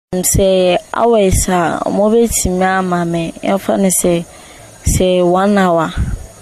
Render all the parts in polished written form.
Say always mobile to me mama often say 1 hour.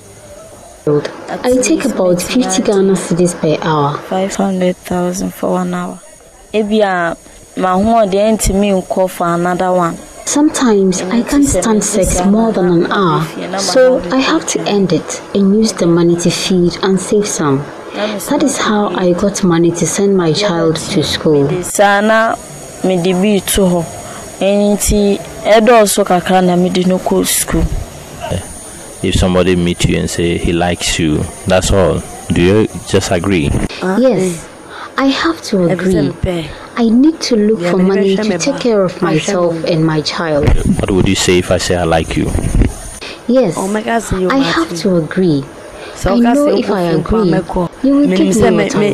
I take about 50 Ghana cedis per hour. 500,000 for 1 hour. Ebia my home the end to me call for another one. Sometimes I can't stand sex more than an hour, so I have to end it and use the money to feed and save some. That is how I got money to send my child to school. Sana me debi to ho. Enti edo so kakra na me di no go school. If somebody meet you and say he likes you, that's all. Do you just agree? Yes, I have to agree. I need to look for money to take care of myself and my child. What would you say if I say I like you? Yes, I have to agree. I know if I agree, you will give me what I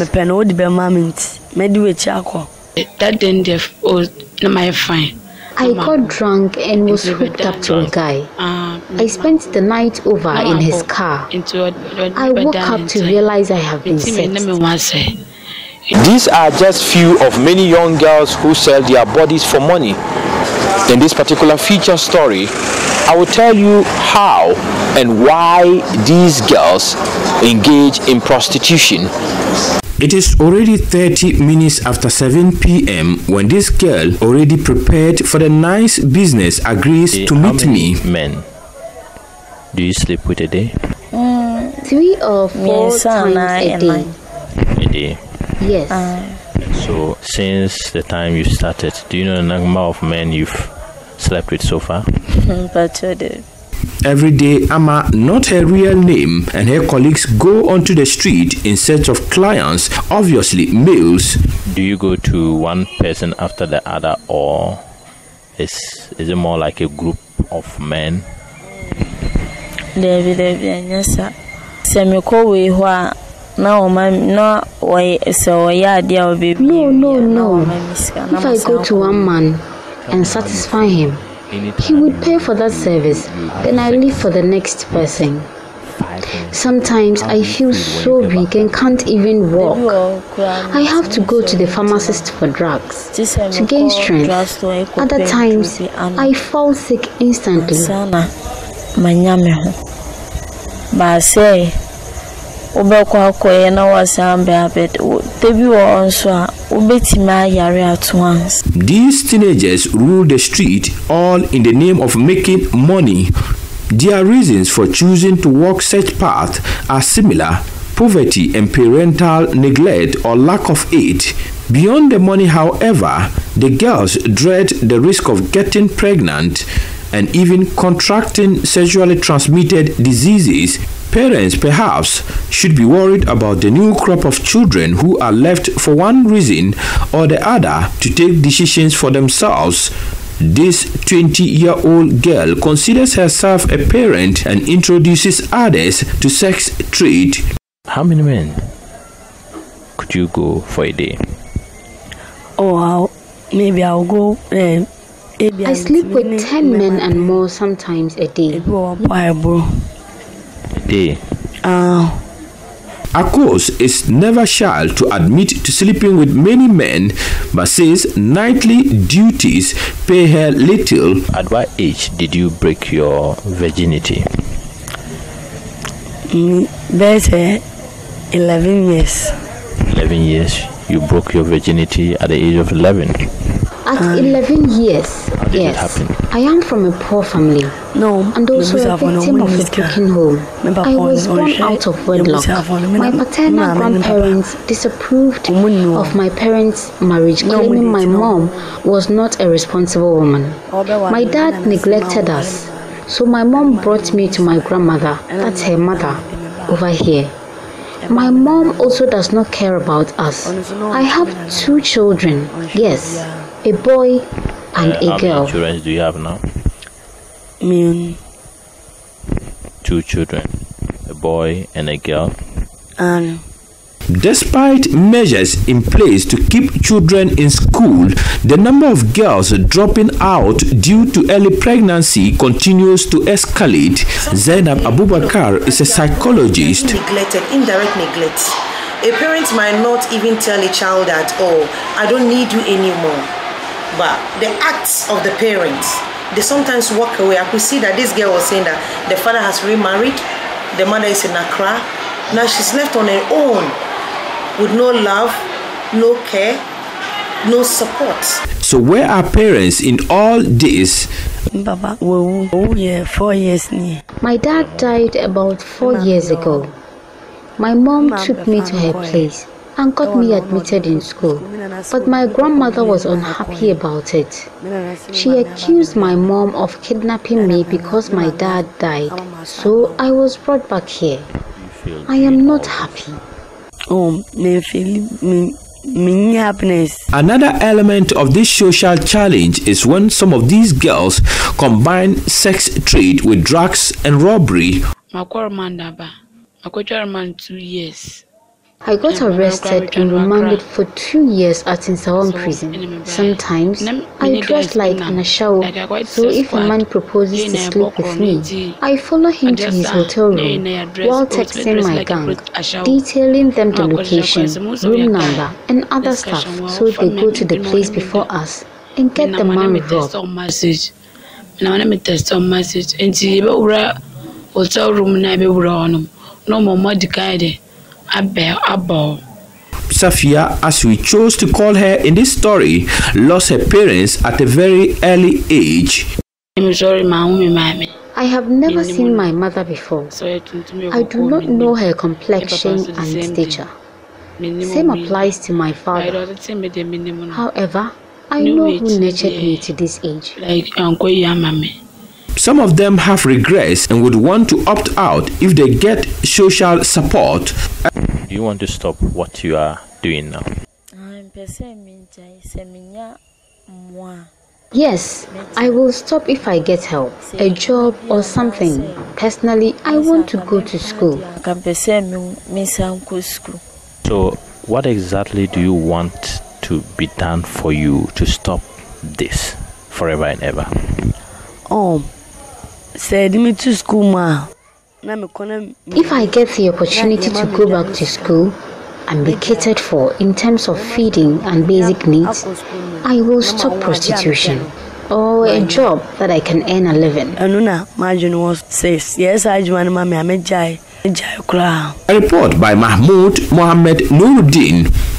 want. That then my fine. I got drunk and was hooked up to a guy. I spent the night over in his car. I woke up to realize I have been sexed. These are just few of many young girls who sell their bodies for money. In this particular feature story, I will tell you how and why these girls engage in prostitution. It is already 30 minutes after 7 p.m. when this girl, already prepared for the nice business, agrees to meet me. Men do you sleep with a day? 3 or 4 times a day. A day? Yes. So since the time you started, do you know the number of men you've slept with so far? Every day, Amma, not her real name, and her colleagues go onto the street in search of clients, obviously males. Do you go to one person after the other, or is it more like a group of men? Yes, sir. No. If I go to one man and satisfy him, he would pay for that service, then I leave for the next person. Sometimes I feel so weak and can't even walk. I have to go to the pharmacist for drugs to gain strength. Other times, I fall sick instantly. But say, these teenagers rule the street all in the name of making money. Their reasons for choosing to walk such path are similar: poverty and parental neglect or lack of aid. Beyond the money, however, the girls dread the risk of getting pregnant and even contracting sexually transmitted diseases. Parents perhaps should be worried about the new crop of children who are left for one reason or the other to take decisions for themselves. This 20-year-old girl considers herself a parent and introduces others to sex trade. How many men could you go for a day? Oh, maybe I'll go. I sleep with 10 men and more sometimes a day. Day. Akos is never shy to admit to sleeping with many men, but says nightly duties pay her little. At what age did you break your virginity? That's 11 years. 11 years. You broke your virginity at the age of 11. At 11 years, yes. I am from a poor family. No, and also a victim of a broken home. I was born out of wedlock. My paternal grandparents disapproved of my parents' marriage, claiming my mom was not a responsible woman. My dad neglected us, so my mom brought me to my grandmother, that's her mother, over here. My mom also does not care about us. I have 2 children, yes, a boy and a girl. How many children do you have now? 2 children, a boy and a girl. Despite measures in place to keep children in school, the number of girls dropping out due to early pregnancy continues to escalate. Zainab Abubakar is a psychologist. Indirect neglect. A parent might not even tell a child that, oh, I don't need you anymore. But the acts of the parents, they sometimes walk away. I could see that this girl was saying that the father has remarried, the mother is in Accra. Now she's left on her own with no love, no care, no support. So where are parents in all this? Baba, 4 years. My dad died about 4 years ago. My mom took me to her place and got me admitted in school, but my grandmother was unhappy about it. She accused my mom of kidnapping me because my dad died, so I was brought back here. I am not happy. Happiness. Another element of this social challenge is when some of these girls combine sex trade with drugs and robbery. I got 2 years. I got arrested and remanded for 2 years at Insawam prison. Sometimes I dress like an Ashao, so if a man proposes to sleep with me, I follow him to his hotel room while texting my gang, detailing them the location, room number, and other stuff, so they go to the place before us and get the man robbed. Hotel room no more guided. Safia, as we chose to call her in this story, lost her parents at a very early age. I'm sorry, Mommy. I have never seen my mother before. I do not know her complexion and stature. Same applies to my father. However, I know who nurtured me to this age. Some of them have regrets and would want to opt out if they get social support. Do you want to stop what you are doing now? Yes, I will stop if I get help, a job or something. Personally, I want to go to school. So, what exactly do you want to be done for you to stop this forever and ever? Send me to school, ma. If I get the opportunity to go back to school and be catered for in terms of feeding and basic needs, I will stop prostitution or a job that I can earn a living. A report by Mahmud Mohammed-Nurudeen.